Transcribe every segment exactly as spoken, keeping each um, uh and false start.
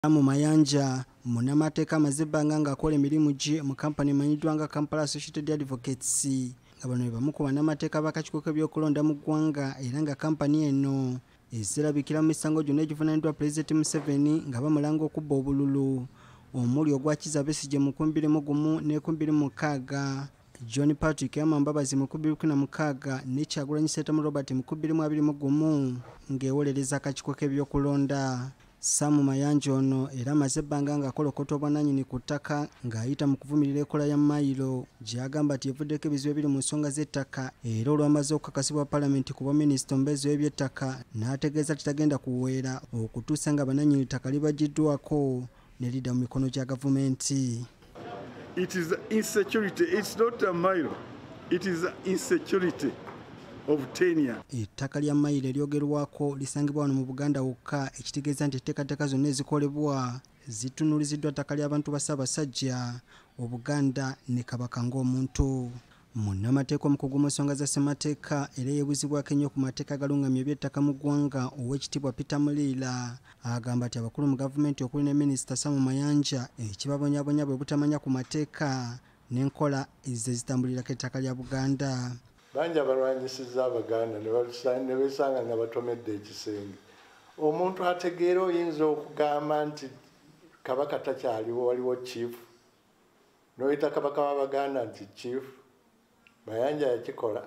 Sam Mayanja Munnamateeka amaze ebbanga ng'akola emirimu gye mu kampani emanyiddwa nga Kampala Associated Advocates nga bano be bamu ku bannamateeka b'akakiiko k'ebyokulonda mu ggwanga era nga kampani eno ezirabikira mu misango gyonna egivunaaniddwa Pulezidenti Museveni nga bamulanga okubba obululu omuli ogwakiza Besigye mu nkumi bbiri mu gumu n'enkumi bbiri mu mukaaga, John Patrick Yamambabazi mu nkumi bbiri mu mukaaga ne Kyagulanyi Ssentamu Robert mu nkumi bbiri mu abiri mu gumu ng'ewolereza akakiiko k'ebyokulonda. Sam Mayanja ono era amaze ebbanga ng'akolokota obwannannyini ku ttaka ng'ayita mu kuvumirira enkola ya Mayilo gy'agamba nti evuddeko ebizibu ebiri mu nsonga z'ettaka era olwamaze okukakasibwa Paalamenti ku bwaminisita omubeezi w'eby'ettaka n'ategeeza kitagenda kuweera okutuusa nga bannannyini ttaka libaggiddwako ne lidda mu mikono gya gavumenti. It is insecurity. It's not a Mayilo. It is insecurity of tenure. Ettaka lya Mayiro eryogerwako lisangibwa wano mu Buganda wokka, ekitegeeza nti etteekateeka zonna ezikolebwa zitunuuliziddwa ttaka ly'abantu ba Ssaabasajja, Obuganda ne Kabaka ng'omuntu. Munnamateeka omukugu mu nsonga za ssemateeka era yeebuzibwako ennyo ku mateeka agalungamya eby'ettaka mu ggwanga Oweekitiibwa Muliira agamba nti abakulu mu gavumenti okuli ne minisita Sam Mayanja ekibabonyabonya bwe butamanya ku mateeka n'enkola ezitambulirako ettaka lya Buganda. Bangi abalwanyisiza Abaganda ne beesanga nga batomedde ekisenge. Omuntu ategeera oyinza okugamba nti Kabaka takyaliwo, waliwo chief, n'oyita Kabaka w'Abaganda nti chief. Mayanja yakikola.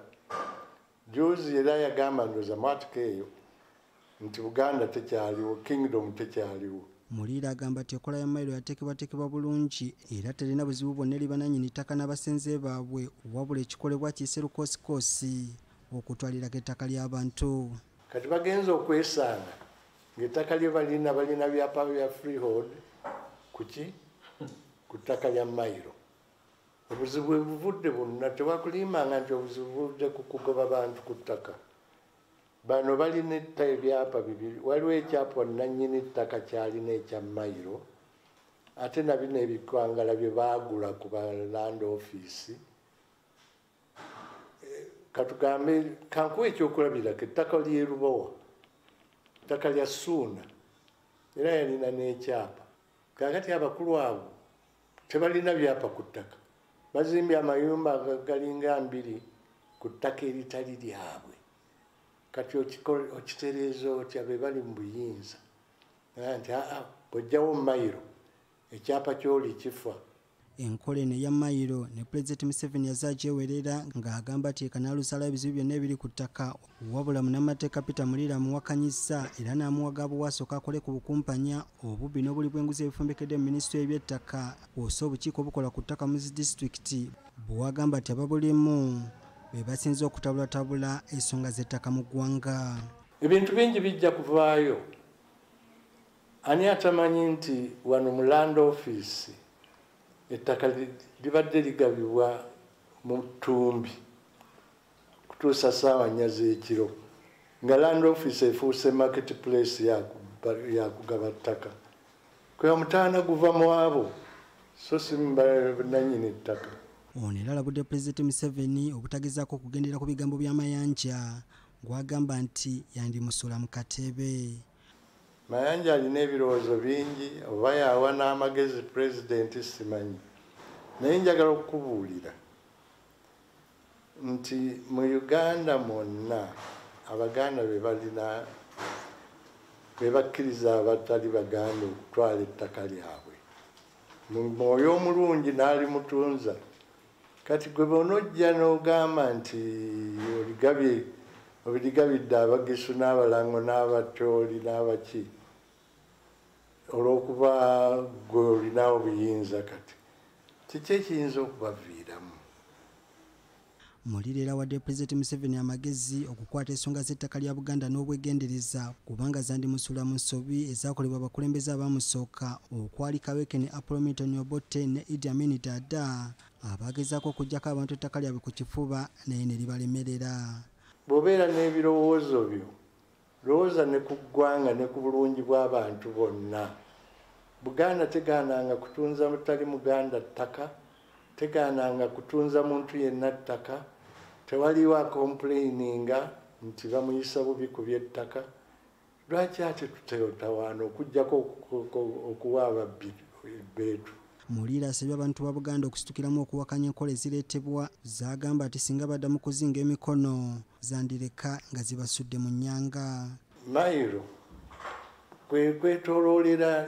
Juzi era yagamba ndoza mwatuka eyo nti Buganda tekyaliwo, kingdom tekyaliwo. Muliira agamba nti enkola ya Mayiro yateekebwateekebwa bulungi era terina buzibu bwonna eri bannannyini ttaka n'abasenze baabwe, wabula ekikolebwa kiyise lukosikoosi okutwalirako ettaka ly'abantu. Kati bagenza okwesanga ng'ettaka lye balina balina byapa bya freehold kuki ku ttaka lya Mayiro. Obuzibu ebuvudde bonna tewakulimanga nti obuzibu buvudde ku kugoba bantu ku ttaka. Bano balina ebyapa bibiri, waliwo ekyapa nannyini ttaka kyalina ekya Mayiro ate na bino ebikwangala bye baagula ku ba land office. Katugambe kankuwa ekyokulabirako ettaka ly'e Lubowa, ettaka lya Ssuuna era yalina n'ekyapa. Kaakati abakulu abo tebalina byapa ku ttaka, bazimbye amayumba galinga mbiri ku ttaka eritali lyabwe. Kati okitereeza otya be bali mu buyinza nti aa bw'ojjawo Mayiro ekyapa ky'oli kifa. Enkola eno eya Mayiro ne Pulezidenti Museveni yazagyewerera ng'agamba nti ekanaalusalawo ebizibu byonna ebiri ku ttaka, wabula munnamateeka Peter Muliira amuwakanyizza era n'amuwaga bw'asooka akole ku bukumpanya obubbi n'obuli bw'enguzi ebifumbekedde mu minisitule y'eby'ettaka kw'ossa obukiiko obukola ku ttaka mu zi disitulikiti bw'agamba nti ababulimu be basinze okutabulatabula ensonga z'ettaka mu ggwanga. Ebintu bingi bijja kuvaayo. Ani atamanyi nti wano mu land office ettaka libadde ligabibwa mu ttumbi kutuusa ssaawa nnya z'ekiro nga land office efuuse market place yakugaba ttaka. Kwe omutaana guva mu abo so si bannannyini ttaka. Ono era alabudde Pulezidenti Museveni obutagezaako okugendera ku bigambo bya Mayanja gw'agamba nti yandimusula mu katebe. Mayanja alina ebirowoozo bingi oba yawa n'amagezi Pulezidenti simanyi, naye njagala okukubuulira nti mu Uganda mwonna Abaganda be balina be bakkiriza abatali Baganda okutwala ettaka lyabwe mu mwoyo omulungi n'alimutunza. Kati gwe bonojja n'ogamba nti oligabye obiligabidde Abagisu n'Abalango n'Abatyoli n'Abaki olw'okuba gwe olinawo buyinza, kati kiki ekiyinza okubaviiramu? Muliira era wadde Pulezidenti Museveni amagezi okukwata ensonga z'ettaka lya Buganda n'obwegendereza kubanga zandimusula mu nsobi ezaakolebwa abakulembeze abaamusooka okwali Owek ne Milton Obote ne Idi Amin Dada abagezaako okuggyako abantu ettaka lyabwe ku kifuba naye ne libalemerera. Bw'obeera n'ebirowoozo byo lowooza ne ku ggwanga ne ku bulungi bw'abantu bonna. Buganda tegaananga kutunza mutali Muganda ttaka, tegaananga kutunza muntu yenna ttaka, tewaliwo akomplaininga nti bamuyisa bubi ku by'ettaka. lwaki ate tutetawaana okujjako okuwa ababbi beetu. Muliira asabye abantu ba Buganda okusitukiramu okuwakanya enkola ezireetebwa z'agamba ati singa baddamu kuzinga emikono zandireka nga zibasudde mu nnyanga. Mayiro kwe kwetooloolera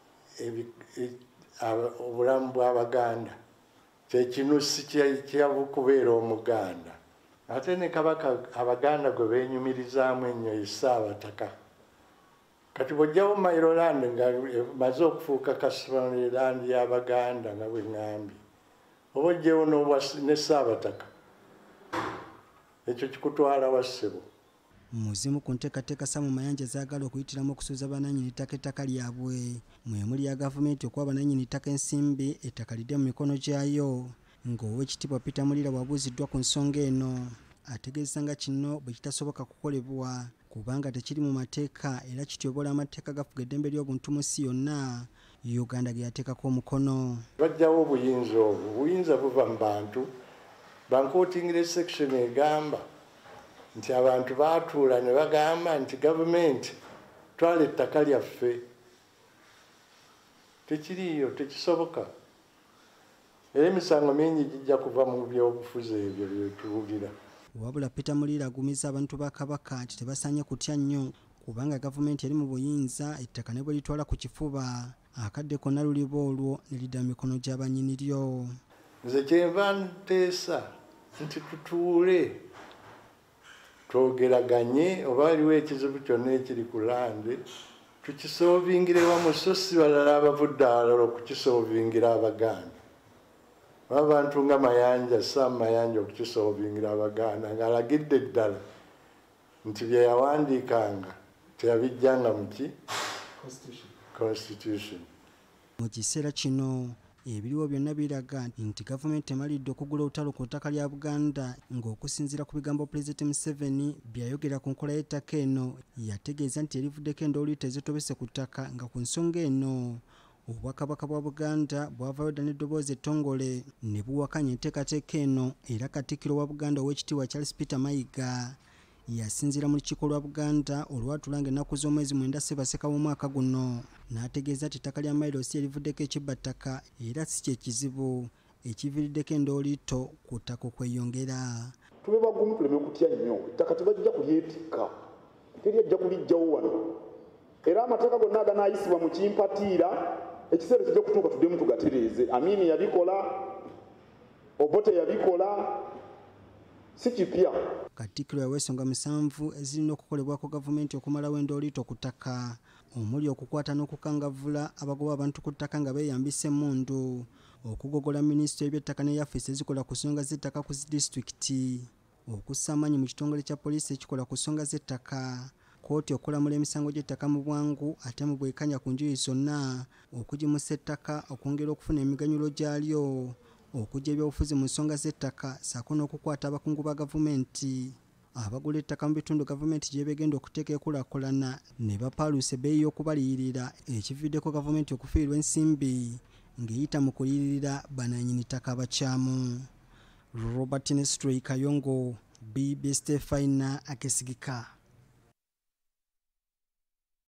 obulamu bw'Abaganda kyekinusi kyabukubeera Omuganda. Ate ne Kabaka Abaganda gwe beenyumirizaamu ennyo ye Ssaabataka. Kati bw'ojjawo Mayiro land nga emaze okufuuka kasitoma land y'Abaganda nga bwe ŋŋambye, oba ojjewo ne Ssaabataka, ekyo kikutwala wa ssebo. Muzimu ku nteekateeka Sam Mayanja zaagala okuyitiramu okusuuza bannanyini ttaka ettaka lyabwe mwe muli ya gavumenti okuwa bannanyini ttaka ensimbi ettaka lidde mu mikono gyayo. Ng'Oweekitiibwa Peter Muliira bw'abuuziddwa ku nsonga eno ategeeza nga kino bwe kitasoboka kukolebwa kubanga tekiri mu mateeka era kityobola amateeka gafuga eddembe ly'obuntu mu nsi yonna Uganda ge yateekako omukono. Bajjawo obuyinza obwo, obuyinza buva mu bantu. Bankootingire section egamba nti abantu baatuula ne bagamba nti gavumenti twala ettaka lyaffe. Tekiriiyo, tekisoboka. Era emisango mingi gijja kuva mu byobufuzi ebyo byetuwulira. Wabula Peter Muliira agumiza abantu ba Kabaka nti tebasaanye kutya nnyo kubanga gavumenti eri mu buyinza ettaka ne bwe litwala ku kifuba akadde konna luliba olwo ne lidda mu mikono gy'abannyini lyo. Nze kyenva nteesa nti tutuule twogeraganye oba waliwo ekizibu kyonna ekiri ku lande tukisoobingire wamu so si balala abavudde alala okukisoobingira Abaganda. Abantu nga Mayanja, Sam Mayanja okukisoobingira Abaganda ng'alagidde ddala nti bye yawandiikanga teyabijjanga mu ki? Constitution. Mu kiseera kino ebiriwo byonna biraga nti gavumenti emalidde okugula olutalo ku ttaka lya Buganda ng'okusinziira ku bigambo Pulezidenti Museveni byayogera ku nkola y'ettaka eno yategeeza nti erivuddeko endooli tezitobese ku ttaka nga ku nsonga eno Obwakabaka bwa Buganda bwavaayo dda n'eddoboozi ettongole ne buwakanya enteekateeka eno era Katikkiro wa Buganda Oweekitiibwa Charles Peter Mayiga yasinziira mu lukiiko lwa Buganda olwatulanga ennaku z'omwezi mwenda Ssebaseka w'omwaka guno n'ategeeza nti ettaka lya Mayilo si erivuddeko ekibbattaka era si kye kizibu ekiviiriddeko endooliito ku ttaka okweyongera. Tube bagumu tuleme kutya nnyo ettaka tebajja kulyetikka teryajja kulijjawo wano era amateeka gonna aganaayisibwa mu kimpatiira ekiseera kijja kutuuka tuddemu tugatereeze. Amini yabikola, Obote yabikola, si kipya. Katikkiro yawa ensonga musanvu ezirina okukolebwako gavumenti okumalawo endooliito ku ttaka omuli okukwata n'okukangavvula abagoba abantu ku ttaka nga beeyambisa emmundu, okugogola minisita w'eby'ettaka ne yafeesi ezikola ku nsonga z'ettaka ku disitulikiti, okussa amaanyi mu kitongole kya poliisi ekikola ku nsonga z'ettaka, kkooti okulamula emisango gy'ettaka mu bwangu ate mu bwekanya ku njuyi zonna, okugimusa ettaka okwongera okufuna emiganyulo gyalyo, okujja ebyobufuzi mu nsonga z'ettaka ssaako n'okukwata abakungu ba gavumenti abagula ettaka mu bitundu gavumenti gye begenda okuteeka enkulaakulana ne bapaaluusa ebbeeyi y'okubaliyirira ekiviiriddeko gavumenti okufiirwa ensimbi ng'eyita mu kuliyirira bannanyini ttaka abakyamu. Robert Nestroy Kayongo, B B Stefana Akesigika.